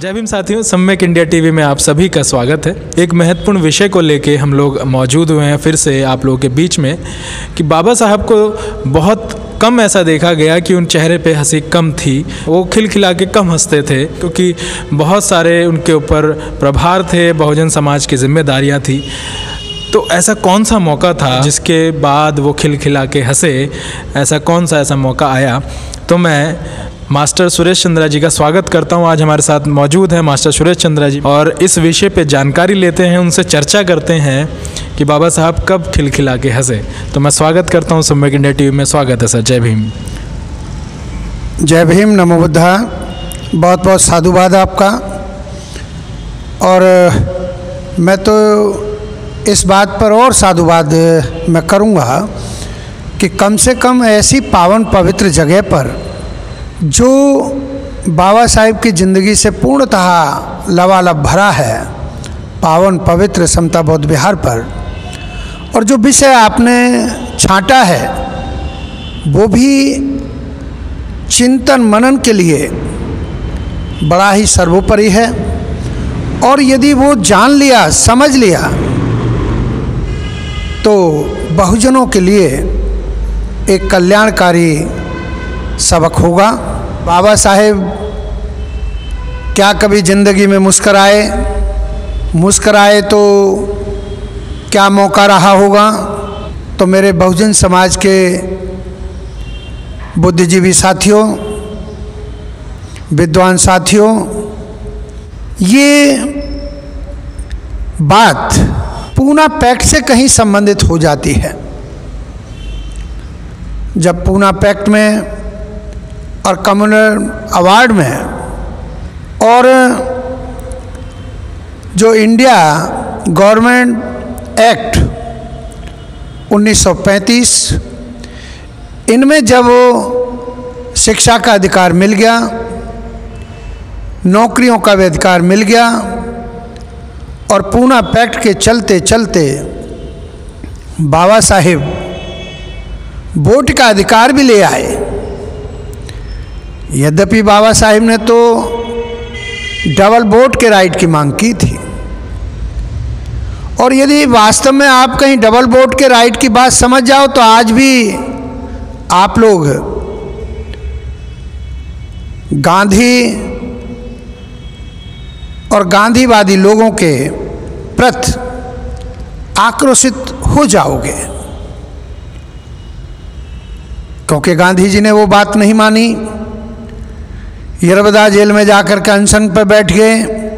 जय भीम साथियों, सम्यक इंडिया टीवी में आप सभी का स्वागत है। एक महत्वपूर्ण विषय को लेके हम लोग मौजूद हुए हैं फिर से आप लोगों के बीच में कि बाबा साहब को बहुत कम ऐसा देखा गया कि उन चेहरे पे हंसी कम थी, वो खिलखिला के कम हंसते थे, क्योंकि बहुत सारे उनके ऊपर प्रभार थे, बहुजन समाज की जिम्मेदारियाँ थी। तो ऐसा कौन सा मौका था जिसके बाद वो खिलखिला के हंसे? ऐसा कौन सा ऐसा मौका आया? तो मैं मास्टर सुरेश चंद्रा जी का स्वागत करता हूं। आज हमारे साथ मौजूद हैं मास्टर सुरेश चंद्रा जी और इस विषय पे जानकारी लेते हैं, उनसे चर्चा करते हैं कि बाबा साहब कब खिलखिला के हंसे। तो मैं स्वागत करता हूं, सम्यक इंडिया टीवी में स्वागत है सर। जय भीम। जय भीम, नमो बुद्धा। बहुत बहुत साधुवाद आपका। और मैं तो इस बात पर और साधुवाद मैं करूँगा कि कम से कम ऐसी पावन पवित्र जगह पर जो बाबा साहिब की ज़िंदगी से पूर्णतः लबालब भरा है, पावन पवित्र समता बौद्ध विहार पर, और जो विषय आपने छांटा है वो भी चिंतन मनन के लिए बड़ा ही सर्वोपरि है। और यदि वो जान लिया, समझ लिया, तो बहुजनों के लिए एक कल्याणकारी सबक होगा। बाबा साहेब क्या कभी ज़िंदगी में मुस्कराए तो क्या मौका रहा होगा? तो मेरे बहुजन समाज के बुद्धिजीवी साथियों, विद्वान साथियों, ये बात पूना पैक्ट से कहीं संबंधित हो जाती है। जब पूना पैक्ट में और कम्युनल अवार्ड में और जो इंडिया गवर्नमेंट एक्ट 1935, इनमें जब शिक्षा का अधिकार मिल गया, नौकरियों का भी अधिकार मिल गया, और पूना पैक्ट के चलते चलते बाबा साहेब वोट का अधिकार भी ले आए। यद्यपि बाबा साहिब ने तो डबल वोट के राइट की मांग की थी, और यदि वास्तव में आप कहीं डबल वोट के राइट की बात समझ जाओ तो आज भी आप लोग गांधी और गांधीवादी लोगों के प्रति आक्रोशित हो जाओगे, क्योंकि गांधी जी ने वो बात नहीं मानी। यरबदा जेल में जाकर के अनशन पर बैठ गए।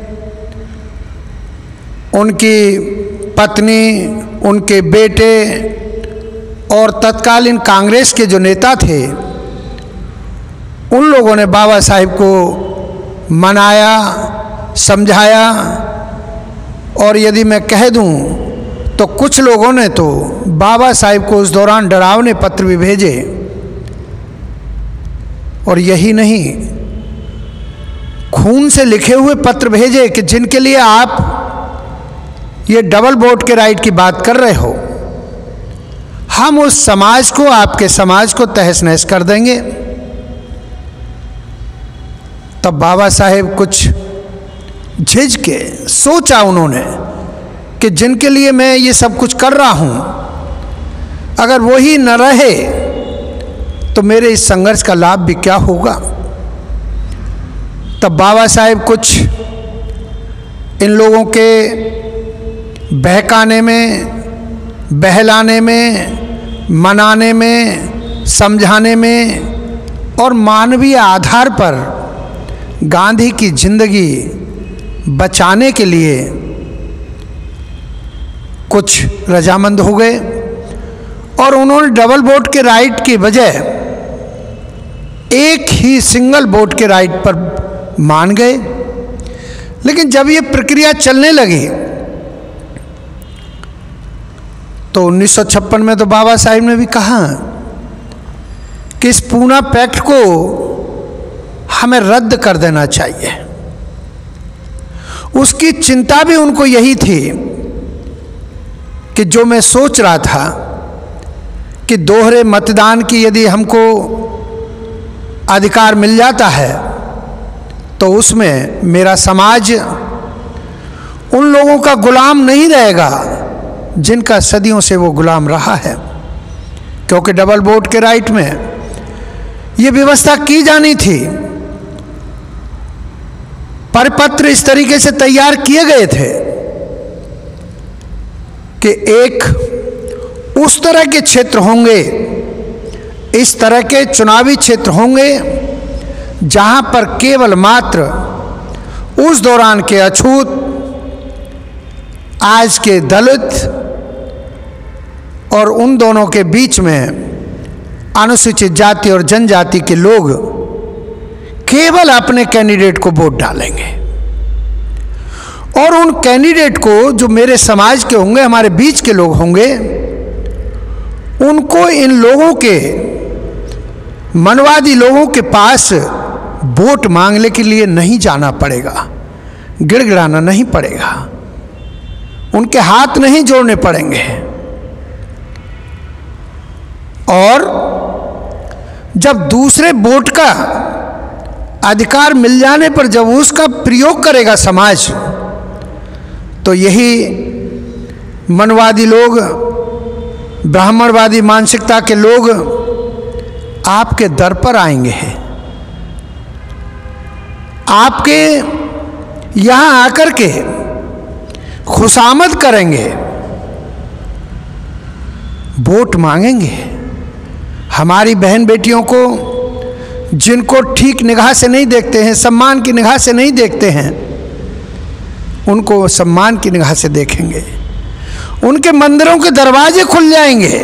उनकी पत्नी, उनके बेटे और तत्कालीन कांग्रेस के जो नेता थे, उन लोगों ने बाबा साहिब को मनाया, समझाया। और यदि मैं कह दूं तो कुछ लोगों ने तो बाबा साहिब को उस दौरान डरावने पत्र भी भेजे। और यही नहीं, खून से लिखे हुए पत्र भेजे कि जिनके लिए आप ये डबल वोट के राइट की बात कर रहे हो, हम उस समाज को, आपके समाज को तहस नहस कर देंगे। तब बाबा साहेब कुछ झिझ के सोचा उन्होंने कि जिनके लिए मैं ये सब कुछ कर रहा हूं, अगर वही न रहे तो मेरे इस संघर्ष का लाभ भी क्या होगा। तब बाबा साहेब कुछ इन लोगों के बहकाने में, बहलाने में, मनाने में, समझाने में और मानवीय आधार पर गांधी की जिंदगी बचाने के लिए कुछ रजामंद हो गए, और उन्होंने डबल वोट के राइट की बजाय एक ही सिंगल वोट के राइट पर मान गए। लेकिन जब ये प्रक्रिया चलने लगी तो 1956 में तो बाबा साहिब ने भी कहा कि इस पूना पैक्ट को हमें रद्द कर देना चाहिए। उसकी चिंता भी उनको यही थी कि जो मैं सोच रहा था कि दोहरे मतदान की यदि हमको अधिकार मिल जाता है तो तो उसमें मेरा समाज उन लोगों का गुलाम नहीं रहेगा जिनका सदियों से वो गुलाम रहा है, क्योंकि डबल वोट के राइट में ये व्यवस्था की जानी थी। परिपत्र इस तरीके से तैयार किए गए थे कि एक उस तरह के क्षेत्र होंगे, इस तरह के चुनावी क्षेत्र होंगे जहां पर केवल मात्र उस दौरान के अछूत, आज के दलित और उन दोनों के बीच में अनुसूचित जाति और जनजाति के लोग केवल अपने कैंडिडेट को वोट डालेंगे, और उन कैंडिडेट को जो मेरे समाज के होंगे, हमारे बीच के लोग होंगे, उनको इन लोगों के, मनवादी लोगों के पास वोट मांगने के लिए नहीं जाना पड़ेगा, गिड़गिड़ाना नहीं पड़ेगा, उनके हाथ नहीं जोड़ने पड़ेंगे। और जब दूसरे वोट का अधिकार मिल जाने पर जब उसका प्रयोग करेगा समाज, तो यही मनवादी लोग, ब्राह्मणवादी मानसिकता के लोग आपके दर पर आएंगे, आपके यहां आकर के खुशामद करेंगे, वोट मांगेंगे। हमारी बहन बेटियों को, जिनको ठीक निगाह से नहीं देखते हैं, सम्मान की निगाह से नहीं देखते हैं, उनको सम्मान की निगाह से देखेंगे। उनके मंदिरों के दरवाजे खुल जाएंगे,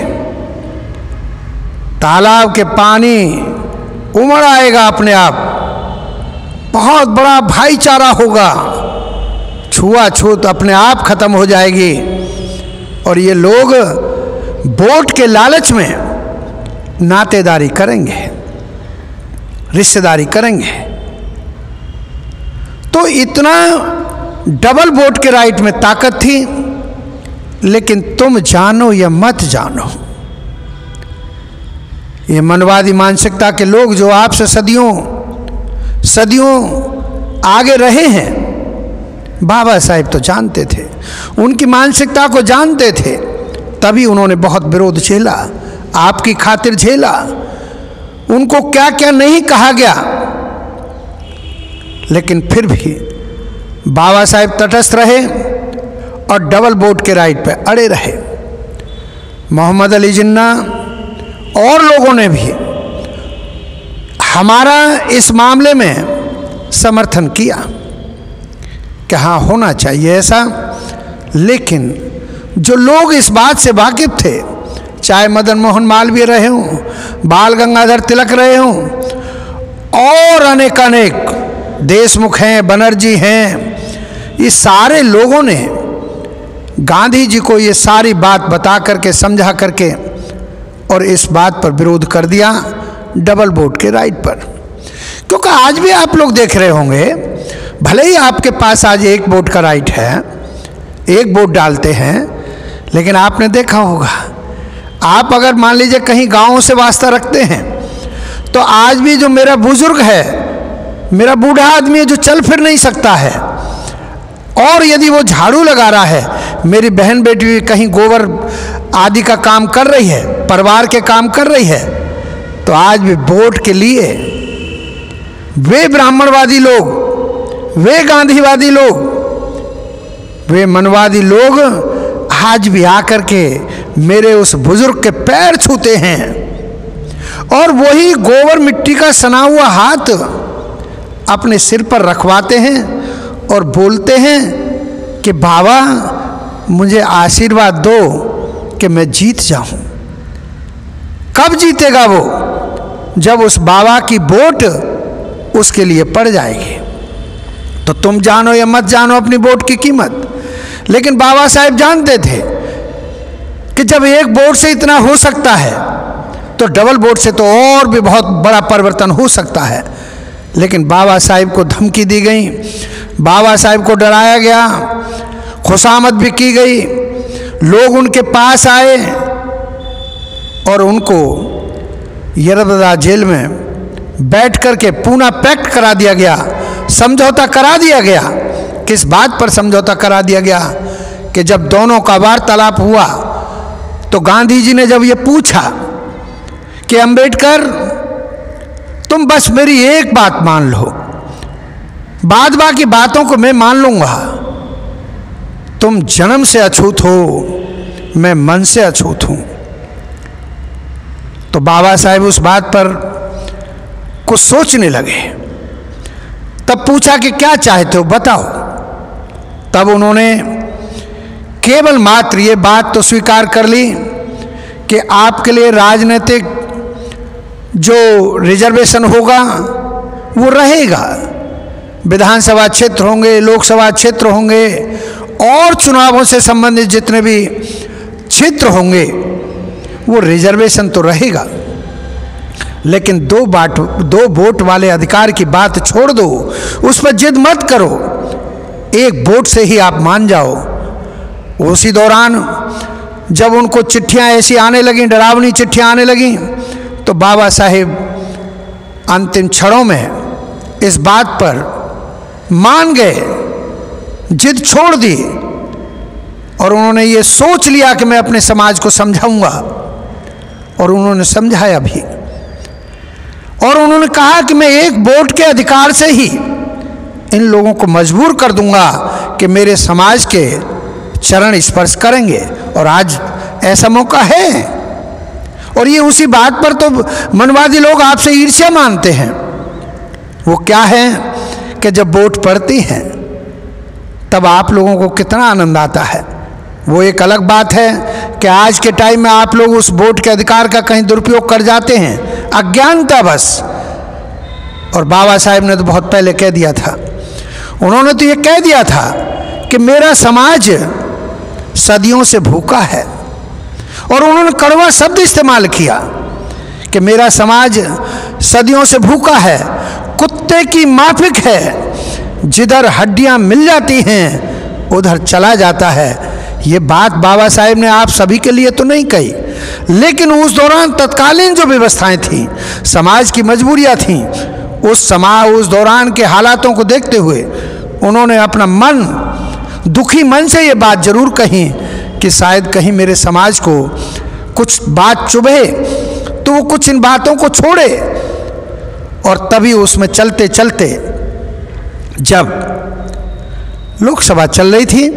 तालाब के पानी उमड़ आएगा अपने आप, बहुत बड़ा भाईचारा होगा, छुआछूत अपने आप खत्म हो जाएगी। और ये लोग वोट के लालच में नातेदारी करेंगे, रिश्तेदारी करेंगे। तो इतना डबल वोट के राइट में ताकत थी, लेकिन तुम जानो या मत जानो, ये मनवादी मानसिकता के लोग जो आपसे सदियों आगे रहे हैं, बाबा साहेब तो जानते थे, उनकी मानसिकता को जानते थे, तभी उन्होंने बहुत विरोध झेला, आपकी खातिर झेला। उनको क्या क्या नहीं कहा गया, लेकिन फिर भी बाबा साहेब तटस्थ रहे और डबल वोट के राइट पे अड़े रहे। मोहम्मद अली जिन्ना और लोगों ने भी हमारा इस मामले में समर्थन किया कि हाँ होना चाहिए ऐसा। लेकिन जो लोग इस बात से वाकिफ थे, चाहे मदन मोहन मालवीय रहे हों, बाल गंगाधर तिलक रहे हों, और अनेक देशमुख हैं, बनर्जी हैं, ये सारे लोगों ने गांधी जी को ये सारी बात बता करके, समझा करके, और इस बात पर विरोध कर दिया डबल वोट के राइट पर। क्योंकि आज भी आप लोग देख रहे होंगे, भले ही आपके पास आज एक वोट का राइट है, एक वोट डालते हैं, लेकिन आपने देखा होगा, आप अगर मान लीजिए कहीं गाँव से वास्ता रखते हैं, तो आज भी जो मेरा बुजुर्ग है, मेरा बूढ़ा आदमी है जो चल फिर नहीं सकता है, और यदि वो झाड़ू लगा रहा है, मेरी बहन बेटी कहीं गोबर आदि का काम कर रही है, परिवार के काम कर रही है, तो आज भी वोट के लिए वे ब्राह्मणवादी लोग, वे गांधीवादी लोग, वे मनवादी लोग आज भी आकर के मेरे उस बुजुर्ग के पैर छूते हैं, और वही गोबर मिट्टी का सना हुआ हाथ अपने सिर पर रखवाते हैं और बोलते हैं कि बाबा मुझे आशीर्वाद दो कि मैं जीत जाऊं। कब जीतेगा वो? जब उस बाबा की वोट उसके लिए पड़ जाएगी। तो तुम जानो या मत जानो अपनी वोट की कीमत, लेकिन बाबा साहेब जानते थे कि जब एक वोट से इतना हो सकता है, तो डबल वोट से तो और भी बहुत बड़ा परिवर्तन हो सकता है। लेकिन बाबा साहेब को धमकी दी गई, बाबा साहेब को डराया गया, खुशामद भी की गई, लोग उनके पास आए और उनको यरबदा जेल में बैठ करके पूना पैक्ट करा दिया गया, समझौता करा दिया गया। किस बात पर समझौता करा दिया गया कि जब दोनों का वार्तालाप हुआ तो गांधी जी ने जब ये पूछा कि अंबेडकर तुम बस मेरी एक बात मान लो, बाद बाकी बातों को मैं मान लूंगा, तुम जन्म से अछूत हो, मैं मन से अछूत हूं। तो बाबा साहेब उस बात पर कुछ सोचने लगे। तब पूछा कि क्या चाहते हो बताओ। तब उन्होंने केवल मात्र ये बात तो स्वीकार कर ली कि आपके लिए राजनीतिक जो रिजर्वेशन होगा वो रहेगा, विधानसभा क्षेत्र होंगे, लोकसभा क्षेत्र होंगे और चुनावों से संबंधित जितने भी क्षेत्र होंगे वो रिजर्वेशन तो रहेगा, लेकिन दो वोट वाले अधिकार की बात छोड़ दो, उस पर जिद मत करो, एक वोट से ही आप मान जाओ। उसी दौरान जब उनको चिट्ठियां ऐसी आने लगीं, डरावनी चिट्ठियां आने लगीं, तो बाबा साहेब अंतिम क्षणों में इस बात पर मान गए, जिद छोड़ दी और उन्होंने ये सोच लिया कि मैं अपने समाज को समझाऊंगा। और उन्होंने समझाया भी और उन्होंने कहा कि मैं एक वोट के अधिकार से ही इन लोगों को मजबूर कर दूंगा कि मेरे समाज के चरण स्पर्श करेंगे। और आज ऐसा मौका है। और ये उसी बात पर तो मनवादी लोग आपसे ईर्ष्या मानते हैं। वो क्या है कि जब वोट पड़ती हैं तब आप लोगों को कितना आनंद आता है। वो एक अलग बात है कि आज के टाइम में आप लोग उस वोट के अधिकार का कहीं दुरुपयोग कर जाते हैं, अज्ञानता बस। और बाबा साहेब ने तो बहुत पहले कह दिया था, उन्होंने तो ये कह दिया था कि मेरा समाज सदियों से भूखा है। और उन्होंने कड़वा शब्द इस्तेमाल किया कि मेरा समाज सदियों से भूखा है, कुत्ते की माफिक है, जिधर हड्डियां मिल जाती हैं उधर चला जाता है। ये बात बाबा साहेब ने आप सभी के लिए तो नहीं कही, लेकिन उस दौरान तत्कालीन जो व्यवस्थाएं थीं, समाज की मजबूरियां थीं, उस दौरान के हालातों को देखते हुए उन्होंने अपना मन, दुखी मन से ये बात जरूर कही कि शायद कहीं मेरे समाज को कुछ बात चुभे तो वो कुछ इन बातों को छोड़े। और तभी उसमें चलते चलते जब लोकसभा चल रही थी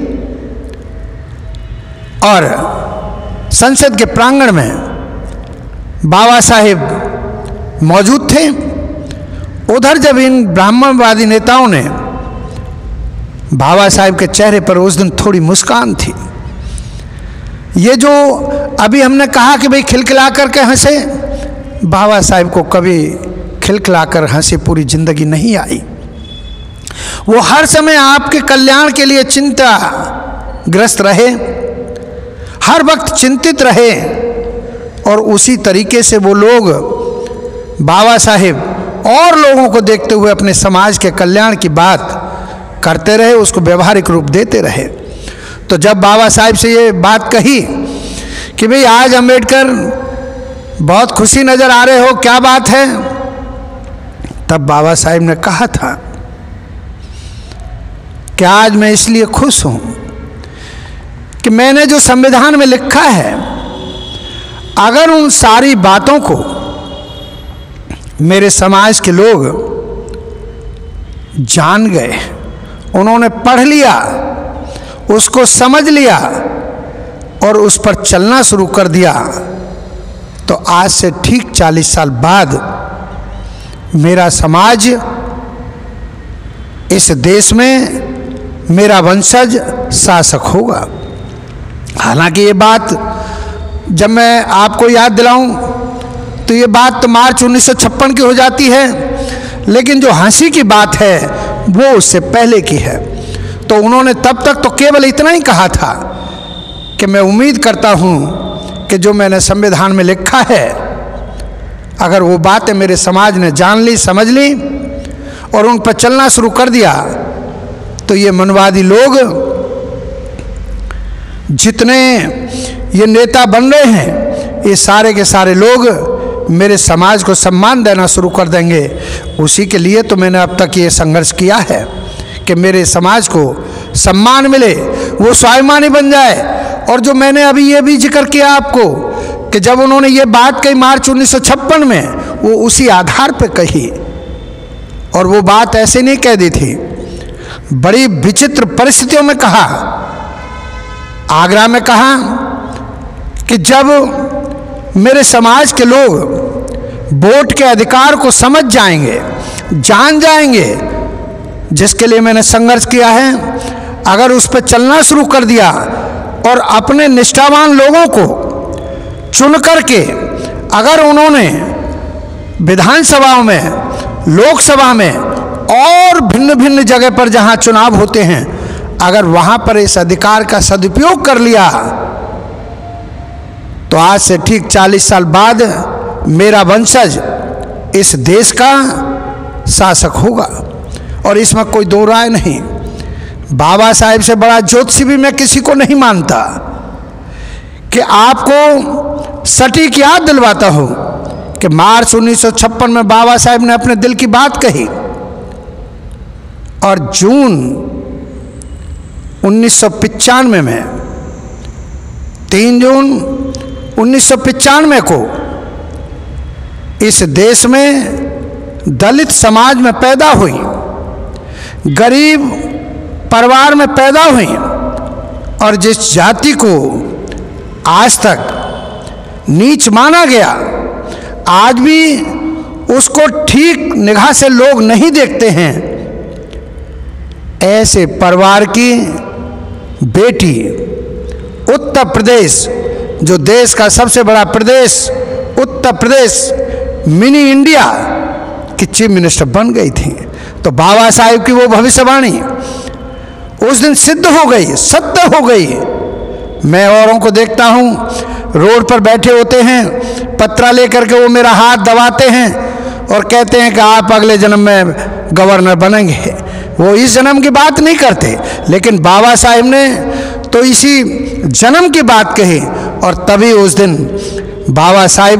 और संसद के प्रांगण में बाबा साहेब मौजूद थे, उधर जब इन ब्राह्मणवादी नेताओं ने, बाबा साहेब के चेहरे पर उस दिन थोड़ी मुस्कान थी। ये जो अभी हमने कहा कि भाई खिलखिला करके हंसे, बाबा साहेब को कभी खिलखिलाकर हंसी पूरी जिंदगी नहीं आई। वो हर समय आपके कल्याण के लिए चिंताग्रस्त रहे, हर वक्त चिंतित रहे। और उसी तरीके से वो लोग, बाबा साहेब और लोगों को देखते हुए अपने समाज के कल्याण की बात करते रहे, उसको व्यवहारिक रूप देते रहे। तो जब बाबा साहेब से ये बात कही कि भाई आज अंबेडकर बहुत खुशी नजर आ रहे हो, क्या बात है, तब बाबा साहेब ने कहा था कि आज मैं इसलिए खुश हूं कि मैंने जो संविधान में लिखा है, अगर उन सारी बातों को मेरे समाज के लोग जान गए, उन्होंने पढ़ लिया, उसको समझ लिया और उस पर चलना शुरू कर दिया, तो आज से ठीक 40 साल बाद मेरा समाज इस देश में मेरा वंशज शासक होगा। हालांकि ये बात जब मैं आपको याद दिलाऊं तो ये बात तो मार्च 1956 की हो जाती है, लेकिन जो हंसी की बात है वो उससे पहले की है। तो उन्होंने तब तक तो केवल इतना ही कहा था कि मैं उम्मीद करता हूं कि जो मैंने संविधान में लिखा है, अगर वो बातें मेरे समाज ने जान ली, समझ ली और उन पर चलना शुरू कर दिया, तो ये मनवादी लोग जितने ये नेता बन रहे हैं, ये सारे के सारे लोग मेरे समाज को सम्मान देना शुरू कर देंगे। उसी के लिए तो मैंने अब तक ये संघर्ष किया है कि मेरे समाज को सम्मान मिले, वो स्वाभिमानी बन जाए। और जो मैंने अभी ये भी जिक्र किया आपको कि जब उन्होंने ये बात कही मार्च 1956 में, वो उसी आधार पे कही। और वो बात ऐसे नहीं कह दी थी, बड़ी विचित्र परिस्थितियों में कहा। आगरा में कहा कि जब मेरे समाज के लोग वोट के अधिकार को समझ जाएंगे, जान जाएंगे, जिसके लिए मैंने संघर्ष किया है, अगर उस पर चलना शुरू कर दिया और अपने निष्ठावान लोगों को चुन करके अगर उन्होंने विधानसभाओं में, लोकसभा में और भिन्न भिन्न जगह पर जहां चुनाव होते हैं, अगर वहां पर इस अधिकार का सदुपयोग कर लिया तो आज से ठीक 40 साल बाद मेरा वंशज इस देश का शासक होगा। और इसमें कोई दो राय नहीं। बाबा साहेब से बड़ा ज्योतिषी भी मैं किसी को नहीं मानता। कि आपको सटीक याद दिलवाता हूं कि मार्च 1956 में बाबा साहेब ने अपने दिल की बात कही और जून 1995 में 3 जून 1995 को इस देश में दलित समाज में पैदा हुई, गरीब परिवार में पैदा हुई और जिस जाति को आज तक नीच माना गया, आज भी उसको ठीक निगाह से लोग नहीं देखते हैं। ऐसे परिवार की बेटी उत्तर प्रदेश, जो देश का सबसे बड़ा प्रदेश, उत्तर प्रदेश मिनी इंडिया की चीफ मिनिस्टर बन गई थी। तो बाबा साहेब की वो भविष्यवाणी उस दिन सिद्ध हो गई, सत्य हो गई। मैं औरों को देखता हूँ, रोड पर बैठे होते हैं, पत्रा लेकर के वो मेरा हाथ दबाते हैं और कहते हैं कि आप अगले जन्म में गवर्नर बनेंगे। वो इस जन्म की बात नहीं करते, लेकिन बाबा साहेब ने तो इसी जन्म की बात कही। और तभी उस दिन बाबा साहेब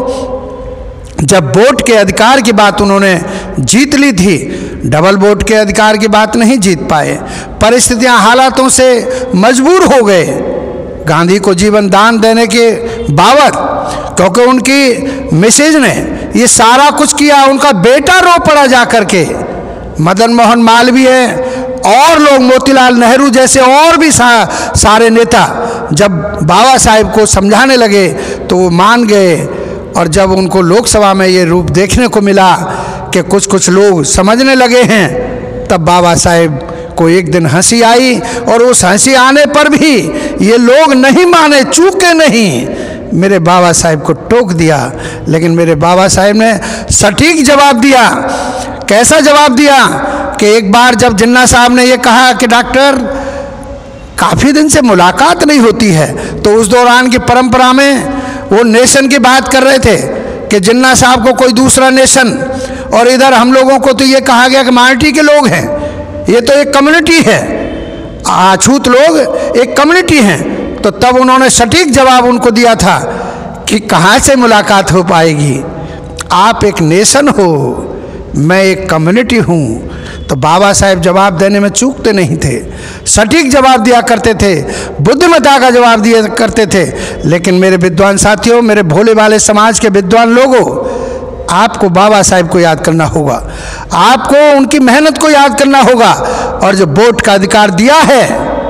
को जब वोट के अधिकार की बात उन्होंने जीत ली थी, डबल वोट के अधिकार की बात नहीं जीत पाए, परिस्थितियां हालातों से मजबूर हो गए गांधी को जीवन दान देने के बावत, क्योंकि उनकी मिसेज ने ये सारा कुछ किया। उनका बेटा रो पड़ा जा करके, मदन मोहन मालवीय और लोग, मोतीलाल नेहरू जैसे और भी सारे नेता जब बाबा साहेब को समझाने लगे तो वो मान गए। और जब उनको लोकसभा में ये रूप देखने को मिला कि कुछ कुछ लोग समझने लगे हैं, तब बाबा साहेब को एक दिन हंसी आई और उस हंसी आने पर भी ये लोग नहीं माने, चूके नहीं, मेरे बाबा साहेब को टोक दिया। लेकिन मेरे बाबा साहेब ने सटीक जवाब दिया। कैसा जवाब दिया कि एक बार जब जिन्ना साहब ने ये कहा कि डॉक्टर काफ़ी दिन से मुलाकात नहीं होती है, तो उस दौरान की परंपरा में वो नेशन की बात कर रहे थे कि जिन्ना साहब को कोई दूसरा नेशन, और इधर हम लोगों को तो ये कहा गया कि माइनॉरिटी के लोग हैं, ये तो एक कम्युनिटी है, अछूत लोग एक कम्युनिटी हैं। तो तब उन्होंने सटीक जवाब उनको दिया था कि कहाँ से मुलाकात हो पाएगी, आप एक नेशन हो, मैं एक कम्युनिटी हूँ। तो बाबा साहेब जवाब देने में चूकते नहीं थे, सटीक जवाब दिया करते थे, बुद्धिमत्ता का जवाब दिया करते थे। लेकिन मेरे विद्वान साथियों, मेरे भोले वाले समाज के विद्वान लोगों, आपको बाबा साहेब को याद करना होगा, आपको उनकी मेहनत को याद करना होगा, और जो वोट का अधिकार दिया है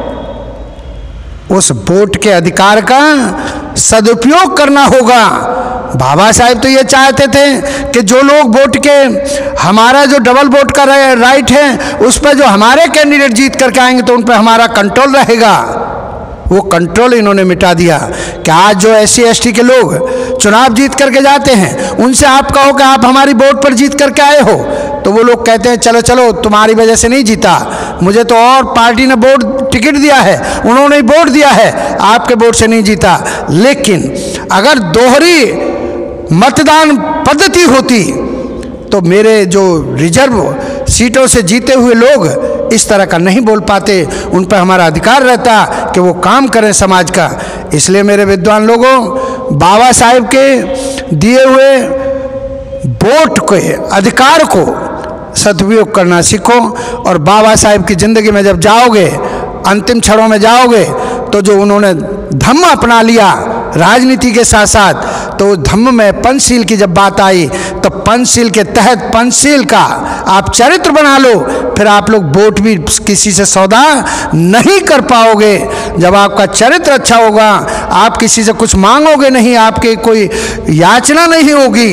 उस वोट के अधिकार का सदुपयोग करना होगा। बाबा साहेब तो ये चाहते थे कि जो लोग वोट के, हमारा जो डबल वोट का राइट है, उस पर जो हमारे कैंडिडेट जीत करके आएंगे तो उन पर हमारा कंट्रोल रहेगा। वो कंट्रोल इन्होंने मिटा दिया कि आज जो SC ST के लोग चुनाव जीत करके जाते हैं, उनसे आप कहो कि आप हमारी वोट पर जीत करके आए हो, तो वो लोग कहते हैं चलो चलो तुम्हारी वजह से नहीं जीता, मुझे तो और पार्टी ने वोट टिकट दिया है, उन्होंने वोट दिया है, आपके वोट से नहीं जीता। लेकिन अगर दोहरी मतदान पद्धति होती तो मेरे जो रिजर्व सीटों से जीते हुए लोग इस तरह का नहीं बोल पाते, उन पर हमारा अधिकार रहता कि वो काम करें समाज का। इसलिए मेरे विद्वान लोगों, बाबा साहेब के दिए हुए वोट के अधिकार को सदुपयोग करना सीखो। और बाबा साहेब की ज़िंदगी में जब जाओगे, अंतिम क्षणों में जाओगे, तो जो उन्होंने धम्म अपना लिया राजनीति के साथ साथ, तो धम्म में पंचशील की जब बात आई तो पंचशील के तहत पंचशील का आप चरित्र बना लो, फिर आप लोग वोट भी किसी से सौदा नहीं कर पाओगे। जब आपका चरित्र अच्छा होगा, आप किसी से कुछ मांगोगे नहीं, आपके कोई याचना नहीं होगी,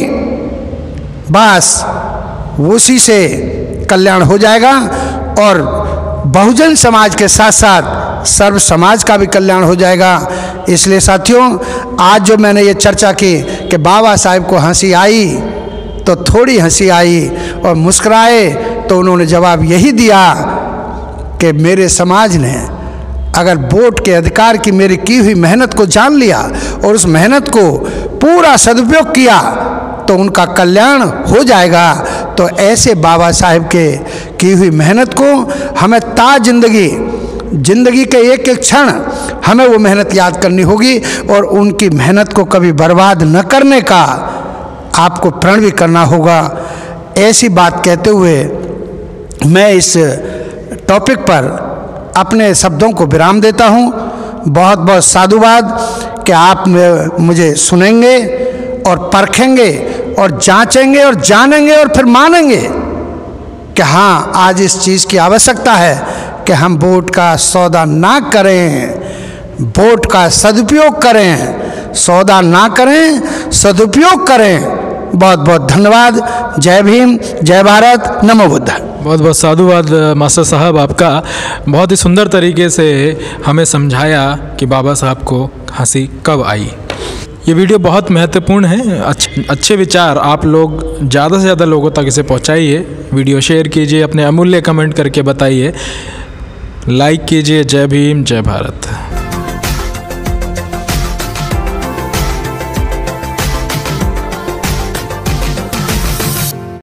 बस उसी से कल्याण हो जाएगा। और बहुजन समाज के साथ साथ सर्व समाज का भी कल्याण हो जाएगा। इसलिए साथियों, आज जो मैंने ये चर्चा की कि बाबा साहेब को हंसी आई तो थोड़ी हंसी आई और मुस्कुराए, तो उन्होंने जवाब यही दिया कि मेरे समाज ने अगर वोट के अधिकार की मेरी की हुई मेहनत को जान लिया और उस मेहनत को पूरा सदुपयोग किया तो उनका कल्याण हो जाएगा। तो ऐसे बाबा साहेब के की हुई मेहनत को हमें जिंदगी के एक एक क्षण हमें वो मेहनत याद करनी होगी और उनकी मेहनत को कभी बर्बाद न करने का आपको प्रण भी करना होगा। ऐसी बात कहते हुए मैं इस टॉपिक पर अपने शब्दों को विराम देता हूँ। बहुत बहुत साधुवाद कि आप मुझे सुनेंगे और परखेंगे और जांचेंगे और जानेंगे और फिर मानेंगे कि हाँ, आज इस चीज़ की आवश्यकता है कि हम वोट का सौदा ना करें, वोट का सदुपयोग करें, सौदा ना करें, सदुपयोग करें। बहुत बहुत धन्यवाद। जय भीम, जय भारत, नमो बुद्ध। बहुत बहुत साधुवाद मास्टर साहब, आपका बहुत ही सुंदर तरीके से हमें समझाया कि बाबा साहब को हंसी कब आई। ये वीडियो बहुत महत्वपूर्ण है। अच्छे विचार आप लोग ज़्यादा से ज़्यादा लोगों तक इसे पहुंचाइए। वीडियो शेयर कीजिए, अपने अमूल्य कमेंट करके बताइए, लाइक कीजिए। जय भीम, जय भारत।